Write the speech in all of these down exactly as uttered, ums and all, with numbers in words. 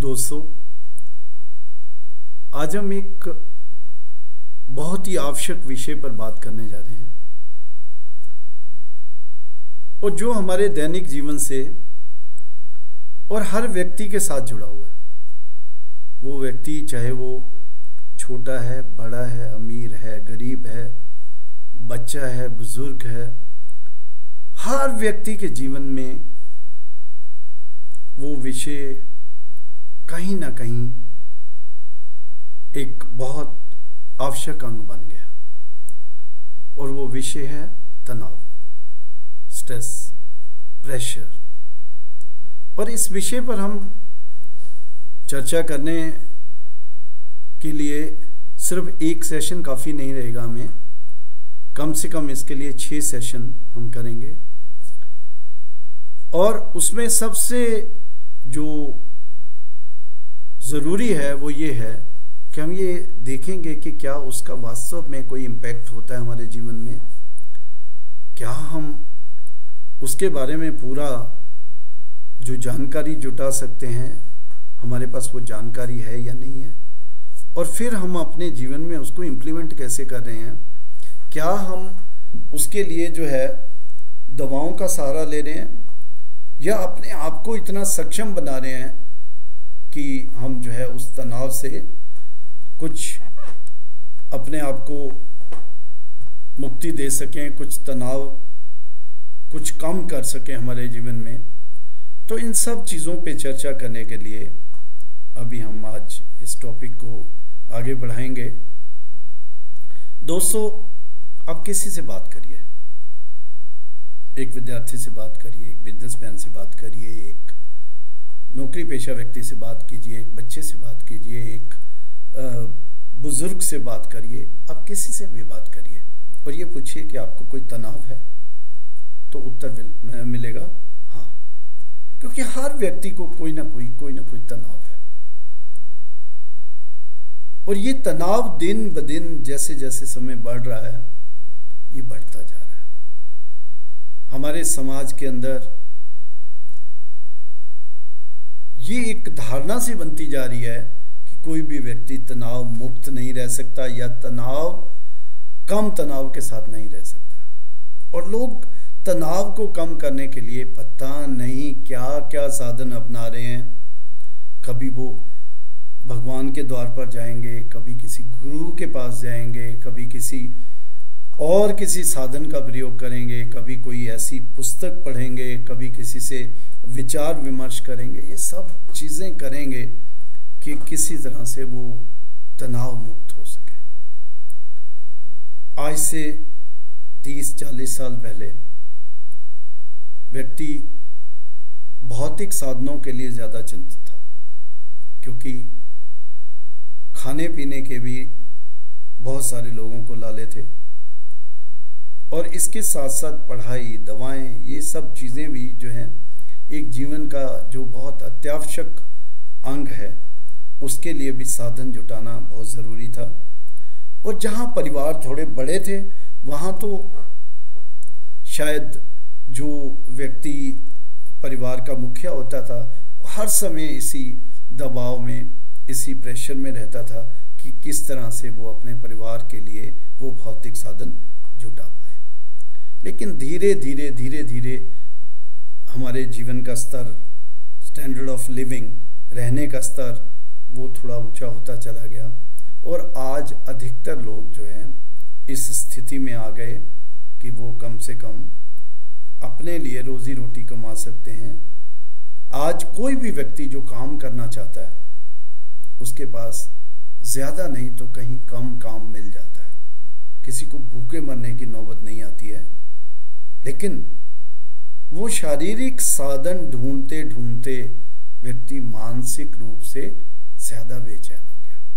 दोस्तों, आज हम एक बहुत ही आवश्यक विषय पर बात करने जा रहे हैं और जो हमारे दैनिक जीवन से और हर व्यक्ति के साथ जुड़ा हुआ है। वो व्यक्ति चाहे वो छोटा है, बड़ा है, अमीर है, गरीब है, बच्चा है, बुजुर्ग है, हर व्यक्ति के जीवन में वो विषय कहीं ना कहीं एक बहुत आवश्यक अंग बन गया और वो विषय है तनाव, स्ट्रेस, प्रेशर। और इस विषय पर हम चर्चा करने के लिए सिर्फ एक सेशन काफ़ी नहीं रहेगा, हमें कम से कम इसके लिए छः सेशन हम करेंगे। और उसमें सबसे जो ज़रूरी है वो ये है कि हम ये देखेंगे कि क्या उसका वास्तव में कोई इम्पैक्ट होता है हमारे जीवन में, क्या हम उसके बारे में पूरा जो जानकारी जुटा सकते हैं, हमारे पास वो जानकारी है या नहीं है, और फिर हम अपने जीवन में उसको इम्प्लीमेंट कैसे कर रहे हैं। क्या हम उसके लिए जो है दवाओं का सहारा ले रहे हैं या अपने आप को इतना सक्षम बना रहे हैं कि हम जो है उस तनाव से कुछ अपने आप को मुक्ति दे सकें, कुछ तनाव कुछ कम कर सकें हमारे जीवन में। तो इन सब चीज़ों पे चर्चा करने के लिए अभी हम आज इस टॉपिक को आगे बढ़ाएंगे। दोस्तों, आप किसी से बात करिए, एक विद्यार्थी से बात करिए, एक बिजनेसमैन से बात करिए, एक नौकरी पेशा व्यक्ति से बात कीजिए, एक बच्चे से बात कीजिए, एक बुजुर्ग से बात करिए, आप किसी से भी बात करिए और ये पूछिए कि आपको कोई तनाव है, तो उत्तर मिलेगा हाँ, क्योंकि हर व्यक्ति को कोई ना कोई कोई ना कोई तनाव है। और ये तनाव दिन ब दिन जैसे जैसे समय बढ़ रहा है, ये बढ़ता जा रहा है। हमारे समाज के अंदर ये एक धारणा सी बनती जा रही है कि कोई भी व्यक्ति तनाव मुक्त नहीं रह सकता या तनाव कम तनाव के साथ नहीं रह सकता। और लोग तनाव को कम करने के लिए पता नहीं क्या क्या साधन अपना रहे हैं। कभी वो भगवान के द्वार पर जाएंगे, कभी किसी गुरु के पास जाएंगे, कभी किसी और किसी साधन का प्रयोग करेंगे, कभी कोई ऐसी पुस्तक पढ़ेंगे, कभी किसी से विचार विमर्श करेंगे। ये सब चीज़ें करेंगे कि किसी तरह से वो तनाव मुक्त हो सके। आज से तीस चालीस साल पहले व्यक्ति भौतिक साधनों के लिए ज़्यादा चिंतित था, क्योंकि खाने पीने के भी बहुत सारे लोगों को लाले थे और इसके साथ साथ पढ़ाई, दवाएं, ये सब चीज़ें भी जो हैं एक जीवन का जो बहुत अत्यावश्यक अंग है, उसके लिए भी साधन जुटाना बहुत ज़रूरी था। और जहाँ परिवार थोड़े बड़े थे, वहाँ तो शायद जो व्यक्ति परिवार का मुखिया होता था, हर समय इसी दबाव में, इसी प्रेशर में रहता था कि किस तरह से वो अपने परिवार के लिए वो भौतिक साधन जुटा पाए। लेकिन धीरे धीरे धीरे धीरे हमारे जीवन का स्तर, स्टैंडर्ड ऑफ लिविंग, रहने का स्तर, वो थोड़ा ऊंचा होता चला गया और आज अधिकतर लोग जो हैं इस स्थिति में आ गए कि वो कम से कम अपने लिए रोजी रोटी कमा सकते हैं। आज कोई भी व्यक्ति जो काम करना चाहता है, उसके पास ज़्यादा नहीं तो कहीं कम काम मिल जाता है। किसी को भूखे मरने की नौबत नहीं आती है, लेकिन वो शारीरिक साधन ढूंढते ढूंढते व्यक्ति मानसिक रूप से ज़्यादा बेचैन हो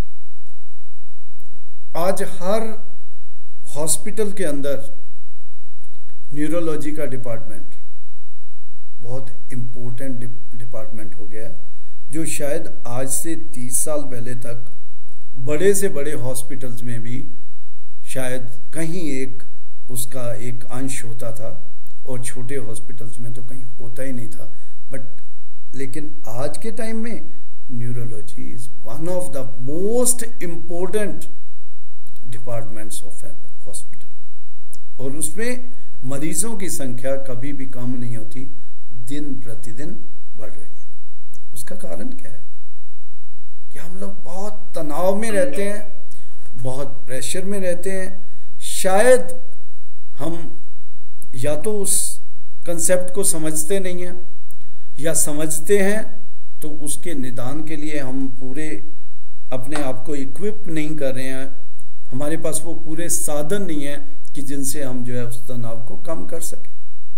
गया। आज हर हॉस्पिटल के अंदर न्यूरोलॉजी का डिपार्टमेंट बहुत इम्पोर्टेंट डिपार्टमेंट हो गया, जो शायद आज से तीस साल पहले तक बड़े से बड़े हॉस्पिटल्स में भी शायद कहीं एक उसका एक अंश होता था और छोटे हॉस्पिटल्स में तो कहीं होता ही नहीं था। बट लेकिन आज के टाइम में neurology is one of the most important departments of an hospital, और उसमें मरीजों की संख्या कभी भी कम नहीं होती, दिन प्रतिदिन बढ़ रही है। उसका कारण क्या है कि हम लोग बहुत तनाव में रहते हैं, बहुत प्रेशर में रहते हैं। शायद हम या तो उस कंसेप्ट को समझते नहीं हैं, या समझते हैं तो उसके निदान के लिए हम पूरे अपने आप को इक्विप नहीं कर रहे हैं। हमारे पास वो पूरे साधन नहीं है कि जिनसे हम जो है उस तनाव को कम कर सकें।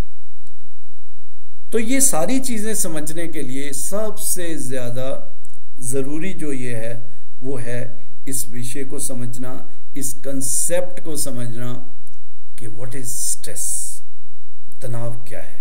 तो ये सारी चीजें समझने के लिए सबसे ज्यादा जरूरी जो ये है वो है इस विषय को समझना, इस कंसेप्ट को समझना कि व्हाट इज स्ट्रेस, तनाव क्या है।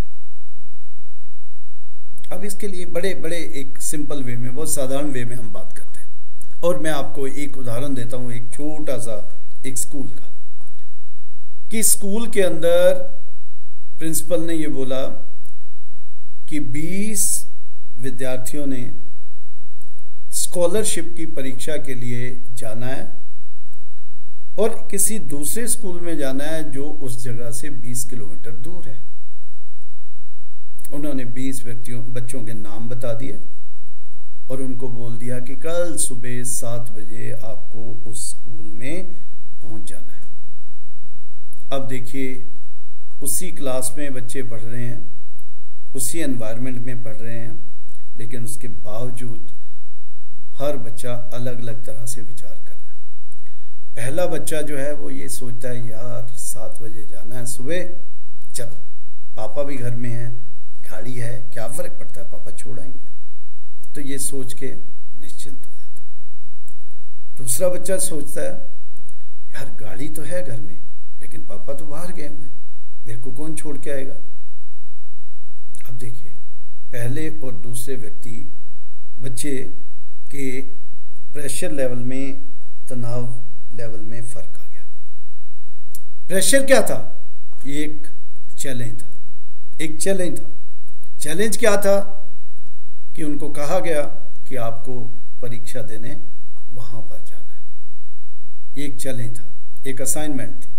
अब इसके लिए बड़े बड़े एक सिंपल वे में, बहुत साधारण वे में हम बात करते हैं, और मैं आपको एक उदाहरण देता हूं, एक छोटा सा एक स्कूल का, कि स्कूल के अंदर प्रिंसिपल ने ये बोला कि बीस विद्यार्थियों ने स्कॉलरशिप की परीक्षा के लिए जाना है और किसी दूसरे स्कूल में जाना है जो उस जगह से बीस किलोमीटर दूर है। उन्होंने बीस व्यक्तियों बच्चों के नाम बता दिए और उनको बोल दिया कि कल सुबह सात बजे आपको उस स्कूल में पहुंच जाना है। अब देखिए, उसी क्लास में बच्चे पढ़ रहे हैं, उसी एनवायरनमेंट में पढ़ रहे हैं, लेकिन उसके बावजूद हर बच्चा अलग अलग तरह से विचार कर रहा है। पहला बच्चा जो है वो ये सोचता है, यार सात बजे जाना है सुबह, चलो पापा भी घर में हैं, गाड़ी है, क्या फर्क पड़ता है, पापा छोड़ आएंगे, तो ये सोच के निश्चिंत हो जाता है। दूसरा बच्चा सोचता है, यार गाड़ी तो है घर में, लेकिन पापा तो बाहर गए हुए हैं, मेरे को कौन छोड़ के आएगा। अब देखिए, पहले और दूसरे व्यक्ति बच्चे के प्रेशर लेवल में, तनाव लेवल में फर्क आ गया। प्रेशर क्या था? ये एक चैलेंज था, एक चैलेंज था। चैलेंज क्या था कि उनको कहा गया कि आपको परीक्षा देने वहां पर जाना है। ये एक चैलेंज था, एक असाइनमेंट थी।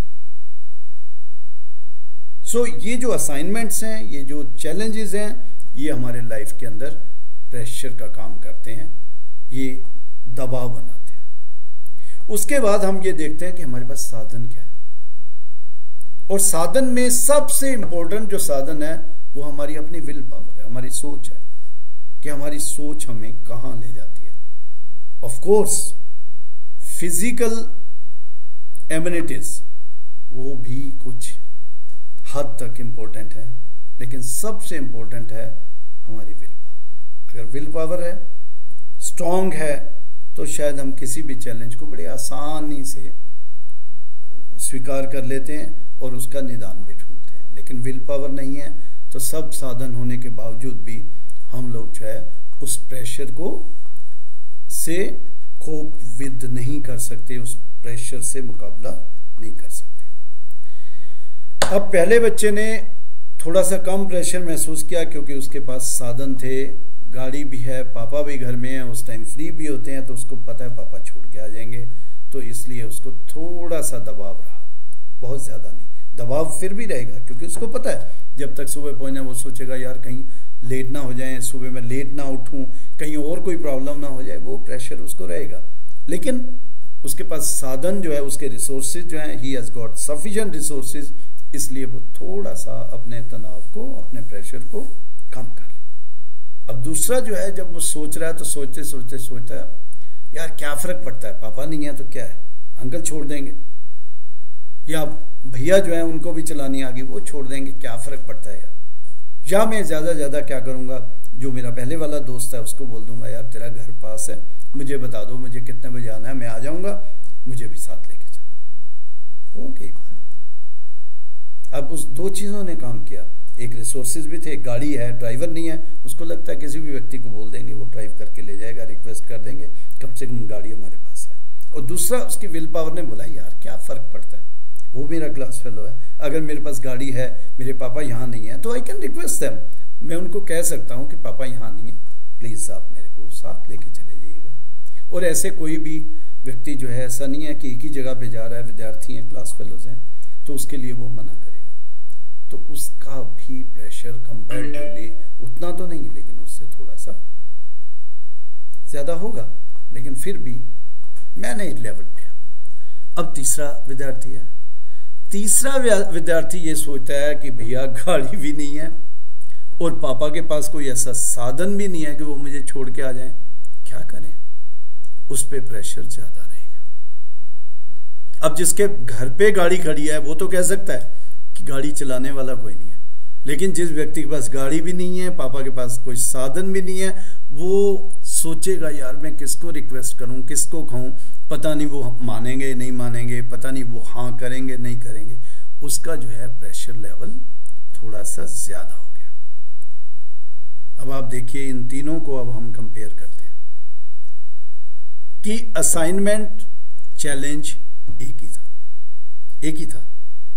सो so, ये जो असाइनमेंट्स हैं, ये जो चैलेंजेस हैं, ये हमारे लाइफ के अंदर प्रेशर का काम करते हैं, ये दबाव बनाते हैं। उसके बाद हम ये देखते हैं कि हमारे पास साधन क्या है, और साधन में सबसे इंपॉर्टेंट जो साधन है वो हमारी अपनी विल पावर है, हमारी सोच है, कि हमारी सोच हमें कहां ले जाती है। ऑफ कोर्स फिजिकल एमिनिटीज वो भी कुछ हद तक इंपॉर्टेंट है, लेकिन सबसे इंपॉर्टेंट है हमारी विल पावर। अगर विल पावर है, स्ट्रांग है, तो शायद हम किसी भी चैलेंज को बड़े आसानी से स्वीकार कर लेते हैं और उसका निदान भी ढूंढते हैं। लेकिन विल पावर नहीं है तो सब साधन होने के बावजूद भी हम लोग जो है उस प्रेशर को से कोप विद नहीं कर सकते, उस प्रेशर से मुकाबला नहीं कर सकते। अब पहले बच्चे ने थोड़ा सा कम प्रेशर महसूस किया क्योंकि उसके पास साधन थे, गाड़ी भी है, पापा भी घर में है, उस टाइम फ्री भी होते हैं, तो उसको पता है पापा छोड़ के आ जाएंगे, तो इसलिए उसको थोड़ा सा दबाव रहा, बहुत ज़्यादा नहीं। दबाव फिर भी रहेगा क्योंकि उसको पता है जब तक सुबह पहुंचना, वो सोचेगा यार कहीं लेट ना हो जाए, सुबह में लेट ना उठूं, कहीं और कोई प्रॉब्लम ना हो जाए, वो प्रेशर उसको रहेगा। लेकिन उसके पास साधन जो है, उसके रिसोर्सेज जो हैं, he has got sufficient resources, इसलिए वो थोड़ा सा अपने तनाव को, अपने प्रेशर को कम कर ले। अब दूसरा जो है, जब वो सोच रहा है तो सोचते सोचते सोचता है, यार क्या फ़र्क पड़ता है, पापा नहीं है तो क्या है, अंकल छोड़ देंगे, या भैया जो है उनको भी चलानी आ गई, वो छोड़ देंगे, क्या फ़र्क पड़ता है यार। या मैं ज़्यादा ज़्यादा क्या करूँगा, जो मेरा पहले वाला दोस्त है उसको बोल दूंगा, यार तेरा घर पास है, मुझे बता दो मुझे कितने बजे आना है, मैं आ जाऊँगा, मुझे भी साथ लेके चलो। हो गई बात। अब उस दो चीज़ों ने काम किया, एक रिसोर्सेज भी थे, गाड़ी है, ड्राइवर नहीं है, उसको लगता है किसी भी व्यक्ति को बोल देंगे, वो ड्राइव करके ले जाएगा, रिक्वेस्ट कर देंगे, कम से कम गाड़ी हमारे पास है। और दूसरा, उसकी विल पावर ने बोला, यार क्या फ़र्क पड़ता है, वो मेरा क्लास फेलो है, अगर मेरे पास गाड़ी है, मेरे पापा यहाँ नहीं है, तो आई कैन रिक्वेस्ट देम, मैं उनको कह सकता हूँ कि पापा यहाँ नहीं है, प्लीज़ आप मेरे को साथ लेके चले जाइएगा। और ऐसे कोई भी व्यक्ति जो है, ऐसा नहीं है कि एक ही जगह पे जा रहा है, विद्यार्थी हैं, क्लास फेलोज हैं, तो उसके लिए वो मना करेगा, तो उसका भी प्रेशर कंपैरेटिवली उतना तो नहीं, लेकिन उससे थोड़ा सा ज़्यादा होगा, लेकिन फिर भी मैनेज लेवल पे है। अब तीसरा विद्यार्थी है। तीसरा विद्यार्थी ये सोचता है कि भैया गाड़ी भी नहीं है और पापा के पास कोई ऐसा साधन भी नहीं है कि वो मुझे छोड़ के आ जाएं, क्या करें? उस पे प्रेशर ज़्यादा रहेगा। अब जिसके घर पे गाड़ी खड़ी है वो तो कह सकता है कि गाड़ी चलाने वाला कोई नहीं है, लेकिन जिस व्यक्ति के पास गाड़ी भी नहीं है, पापा के पास कोई साधन भी नहीं है, वो सोचेगा यार मैं किसको रिक्वेस्ट करूं, किसको कहूं, पता नहीं वो मानेंगे नहीं मानेंगे, पता नहीं वो हाँ करेंगे नहीं करेंगे। उसका जो है प्रेशर लेवल थोड़ा सा ज़्यादा हो गया। अब आप देखिए इन तीनों को अब हम कंपेयर करते हैं कि असाइनमेंट चैलेंज एक ही था, एक ही था।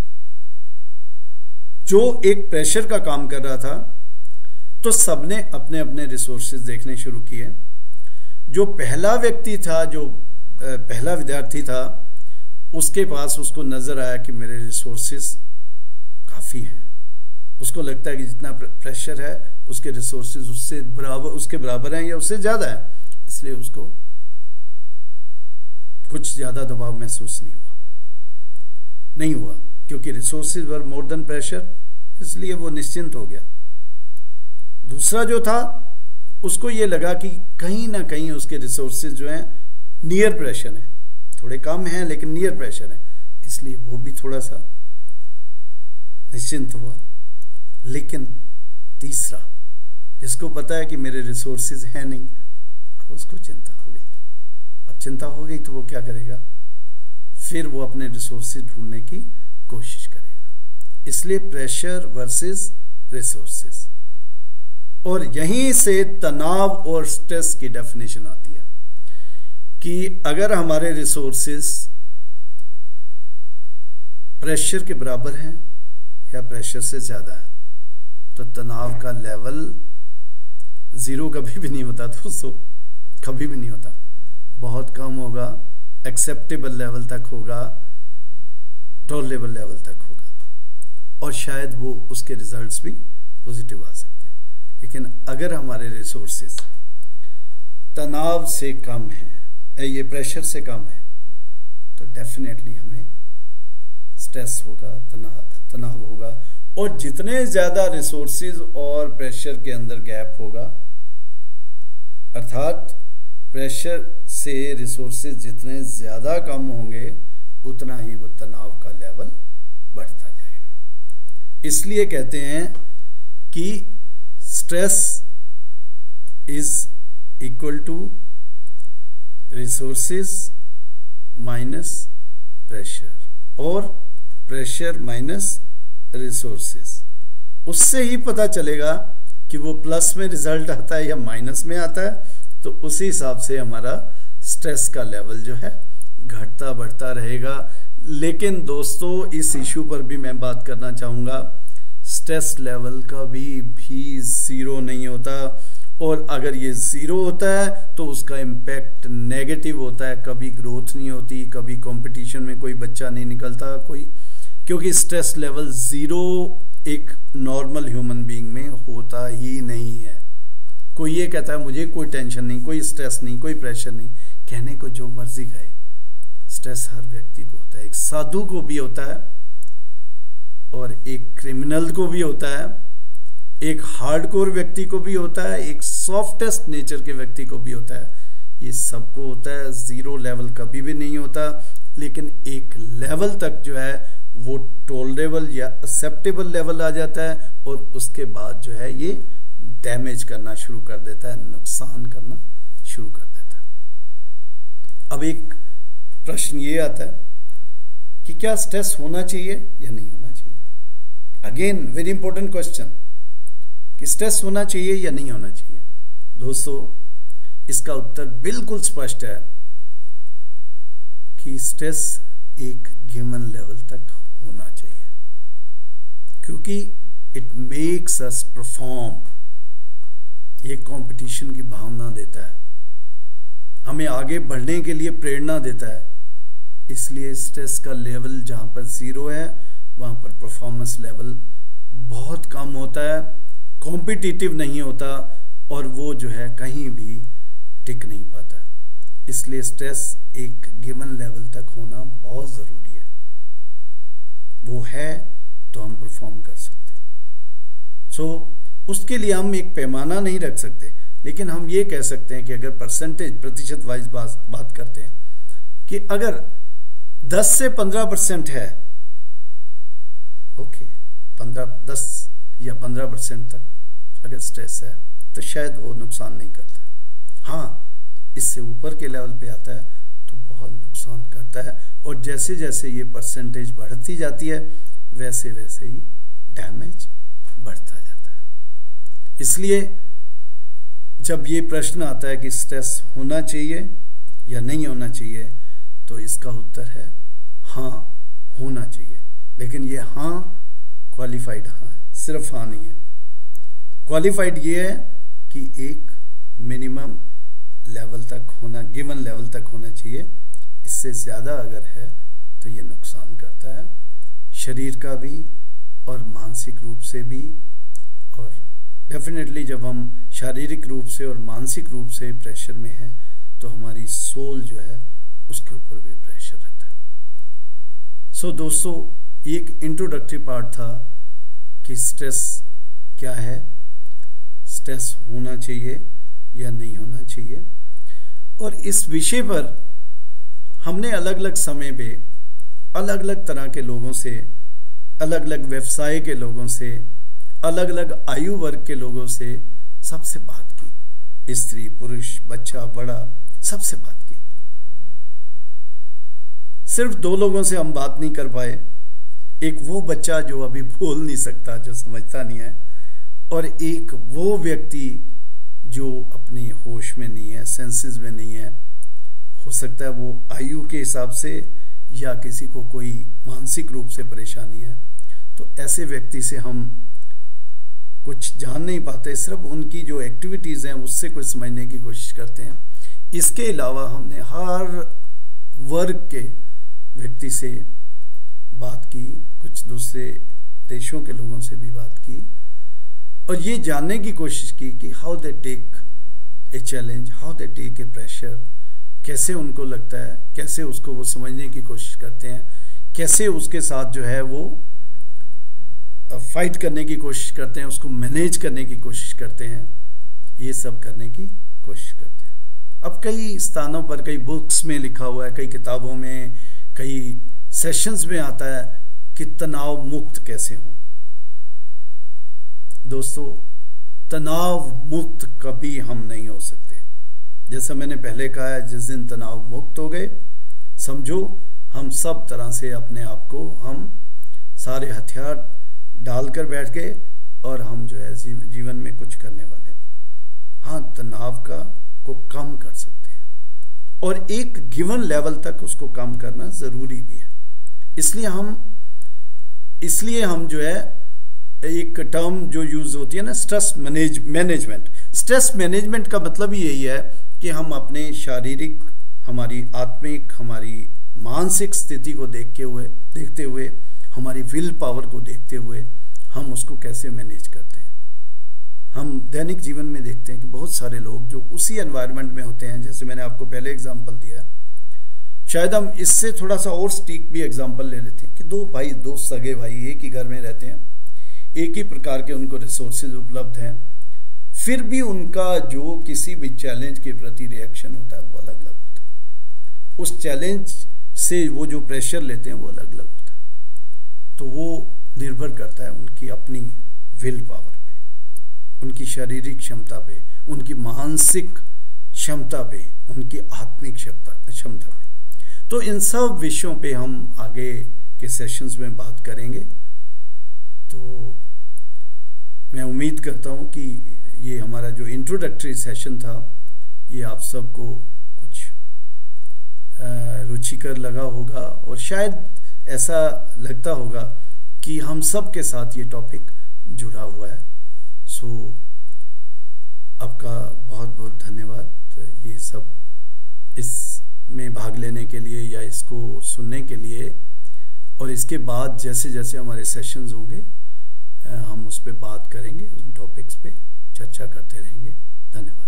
जो एक प्रेशर का काम कर रहा था तो सबने अपने अपने रिसोर्सेज देखने शुरू किए। जो पहला व्यक्ति था, जो पहला विद्यार्थी था, उसके पास उसको नजर आया कि मेरे रिसोर्सेज काफ़ी हैं। उसको लगता है कि जितना प्रेशर है उसके रिसोर्सेज उससे बराबर उसके बराबर हैं या उससे ज़्यादा है, इसलिए उसको कुछ ज़्यादा दबाव महसूस नहीं हुआ नहीं हुआ क्योंकि resources were more than pressure, इसलिए वो निश्चिंत हो गया। दूसरा जो था उसको ये लगा कि कहीं ना कहीं उसके रिसोर्सेज जो हैं नियर प्रेशर है, थोड़े कम हैं लेकिन नियर प्रेशर है, इसलिए वो भी थोड़ा सा निश्चिंत हुआ। लेकिन तीसरा जिसको पता है कि मेरे रिसोर्सेज हैं नहीं, अब उसको चिंता हो गई। अब चिंता हो गई तो वो क्या करेगा? फिर वो अपने रिसोर्सेज ढूंढने की कोशिश करेगा। इसलिए प्रेशर वर्सेस रिसोर्सेज, और यहीं से तनाव और स्ट्रेस की डेफिनेशन आती है कि अगर हमारे रिसोर्सेज प्रेशर के बराबर हैं या प्रेशर से ज़्यादा है तो तनाव का लेवल ज़ीरो कभी भी नहीं होता दोस्तों, कभी भी नहीं होता। बहुत कम होगा, एक्सेप्टेबल लेवल तक होगा, टॉलरेबल लेवल तक होगा, और शायद वो उसके रिजल्ट्स भी पॉजिटिव आ सकते हैं। लेकिन अगर हमारे रिसोर्सेज तनाव से कम है, ये प्रेशर से कम है, तो डेफिनेटली हमें स्ट्रेस होगा, तनाव तनाव होगा। और जितने ज़्यादा रिसोर्सेज और प्रेशर के अंदर गैप होगा, अर्थात प्रेशर से रिसोर्सेज जितने ज़्यादा कम होंगे उतना ही वो तनाव का लेवल बढ़ता जाएगा। इसलिए कहते हैं कि stress is equal to resources minus pressure, और प्रेशर माइनस रिसोर्सेज। उससे ही पता चलेगा कि वो प्लस में रिजल्ट आता है या माइनस में आता है, तो उसी हिसाब से हमारा स्ट्रेस का लेवल जो है घटता बढ़ता रहेगा। लेकिन दोस्तों इस इशू पर भी मैं बात करना चाहूँगा, स्ट्रेस लेवल कभी भी ज़ीरो नहीं होता, और अगर ये ज़ीरो होता है तो उसका इम्पैक्ट नेगेटिव होता है। कभी ग्रोथ नहीं होती, कभी कंपटीशन में कोई बच्चा नहीं निकलता कोई, क्योंकि स्ट्रेस लेवल ज़ीरो एक नॉर्मल ह्यूमन बीइंग में होता ही नहीं है। कोई ये कहता है मुझे कोई टेंशन नहीं, कोई स्ट्रेस नहीं, कोई प्रेशर नहीं, कहने को जो मर्जी कहे, स्ट्रेस हर व्यक्ति को होता है। एक साधु को भी होता है और एक क्रिमिनल को भी होता है, एक हार्डकोर व्यक्ति को भी होता है, एक सॉफ्टेस्ट नेचर के व्यक्ति को भी होता है। ये सबको होता है। ज़ीरो लेवल कभी भी नहीं होता, लेकिन एक लेवल तक जो है वो टॉलरेबल या एक्सेप्टेबल लेवल आ जाता है, और उसके बाद जो है ये डैमेज करना शुरू कर देता है, नुकसान करना शुरू कर देता है। अब एक प्रश्न ये आता है कि क्या स्ट्रेस होना चाहिए या नहीं होना चाहिए? अगेन वेरी इंपॉर्टेंट क्वेश्चन, कि स्ट्रेस होना चाहिए या नहीं होना चाहिए। दोस्तों इसका उत्तर बिल्कुल स्पष्ट है कि स्ट्रेस एक गिवन लेवल तक होना चाहिए, क्योंकि इट मेक्स अस परफॉर्म एक कंपटीशन की भावना देता है, हमें आगे बढ़ने के लिए प्रेरणा देता है। इसलिए स्ट्रेस का लेवल जहाँ पर ज़ीरो है वहाँ पर परफॉर्मेंस लेवल बहुत कम होता है, कॉम्पिटिटिव नहीं होता और वो जो है कहीं भी टिक नहीं पाता। इसलिए स्ट्रेस एक गिवन लेवल तक होना बहुत ज़रूरी है, वो है तो हम परफॉर्म कर सकते हैं। सो so, उसके लिए हम एक पैमाना नहीं रख सकते, लेकिन हम ये कह सकते हैं कि अगर परसेंटेज प्रतिशत वाइज बात बात करते हैं कि अगर दस से पंद्रह परसेंट है, ओके, पंद्रह दस या पंद्रह परसेंट तक अगर स्ट्रेस है तो शायद वो नुकसान नहीं करता। हाँ, इससे ऊपर के लेवल पे आता है तो बहुत नुकसान करता है, और जैसे जैसे ये परसेंटेज बढ़ती जाती है वैसे वैसे ही डैमेज बढ़ता जाता है। इसलिए जब ये प्रश्न आता है कि स्ट्रेस होना चाहिए या नहीं होना चाहिए, तो इसका उत्तर है हाँ, होना चाहिए। लेकिन ये हाँ क्वालिफाइड हाँ है, सिर्फ हाँ नहीं है। क्वालिफाइड ये है कि एक मिनिमम लेवल तक होना, गिवन लेवल तक होना चाहिए। इससे ज़्यादा अगर है तो ये नुकसान करता है, शरीर का भी और मानसिक रूप से भी। और डेफिनेटली जब हम शारीरिक रूप से और मानसिक रूप से प्रेशर में हैं तो हमारी सोल जो है उसके ऊपर भी प्रेशर रहता है। सो so, दोस्तों, एक इंट्रोडक्टरी पार्ट था कि स्ट्रेस क्या है, स्ट्रेस होना चाहिए या नहीं होना चाहिए। और इस विषय पर हमने अलग अलग समय पे अलग अलग तरह के लोगों से, अलग अलग व्यवसाय के लोगों से, अलग अलग आयु वर्ग के लोगों से सबसे बात की, स्त्री पुरुष बच्चा बड़ा, सबसे बात की। सिर्फ दो लोगों से हम बात नहीं कर पाए, एक वो बच्चा जो अभी बोल नहीं सकता, जो समझता नहीं है, और एक वो व्यक्ति जो अपने होश में नहीं है, सेंसेस में नहीं है। हो सकता है वो आयु के हिसाब से या किसी को कोई मानसिक रूप से परेशानी है, तो ऐसे व्यक्ति से हम कुछ जान नहीं पाते, सिर्फ उनकी जो एक्टिविटीज़ हैं उससे कुछ समझने की कोशिश करते हैं। इसके अलावा हमने हर वर्ग के व्यक्ति से बात की, कुछ दूसरे देशों के लोगों से भी बात की, और ये जानने की कोशिश की कि how they take a challenge, how they take a pressure, कैसे उनको लगता है, कैसे उसको वो समझने की कोशिश करते हैं, कैसे उसके साथ जो है वो फाइट करने की कोशिश करते हैं, उसको मैनेज करने की कोशिश करते हैं, ये सब करने की कोशिश करते हैं। अब कई स्थानों पर, कई बुक्स में लिखा हुआ है, कई किताबों में, कई सेशंस में आता है कि तनाव मुक्त कैसे हों। दोस्तों, तनाव मुक्त कभी हम नहीं हो सकते। जैसा मैंने पहले कहा है, जिस दिन तनाव मुक्त हो गए, समझो हम सब तरह से अपने आप को, हम सारे हथियार डालकर बैठ गए और हम जो है जीवन में कुछ करने वाले नहीं। हाँ, तनाव का को कम कर सकते हैं और एक गिवन लेवल तक उसको कम करना ज़रूरी भी है। इसलिए हम इसलिए हम जो है एक टर्म जो यूज़ होती है ना, stress manage management stress management का मतलब ही यही है कि हम अपने शारीरिक, हमारी आत्मिक, हमारी मानसिक स्थिति को देखते हुए देखते हुए हमारी विल पावर को देखते हुए हम उसको कैसे मैनेज करते हैं। हम दैनिक जीवन में देखते हैं कि बहुत सारे लोग जो उसी एनवायरनमेंट में होते हैं, जैसे मैंने आपको पहले एग्जांपल दिया, शायद हम इससे थोड़ा सा और स्टीक भी एग्जांपल ले लेते हैं कि दो भाई, दो सगे भाई एक ही घर में रहते हैं, एक ही प्रकार के उनको रिसोर्सेज उपलब्ध हैं, फिर भी उनका जो किसी भी चैलेंज के प्रति रिएक्शन होता है वो अलग अलग होता है। उस चैलेंज से वो जो प्रेशर लेते हैं वो अलग अलग होता है। तो वो निर्भर करता है उनकी अपनी विल पावर पे, उनकी शारीरिक क्षमता पे, उनकी मानसिक क्षमता पे, उनकी आत्मिक क्षमता क्षमता पे। तो इन सब विषयों पे हम आगे के सेशंस में बात करेंगे। तो मैं उम्मीद करता हूँ कि ये हमारा जो इंट्रोडक्टरी सेशन था ये आप सबको कुछ रुचिकर लगा होगा और शायद ऐसा लगता होगा कि हम सब के साथ ये टॉपिक जुड़ा हुआ है। सो आपका बहुत बहुत धन्यवाद ये सब इसमें भाग लेने के लिए या इसको सुनने के लिए। और इसके बाद जैसे जैसे हमारे सेशंस होंगे हम उस पर बात करेंगे, उन टॉपिक्स पे चर्चा करते रहेंगे। धन्यवाद।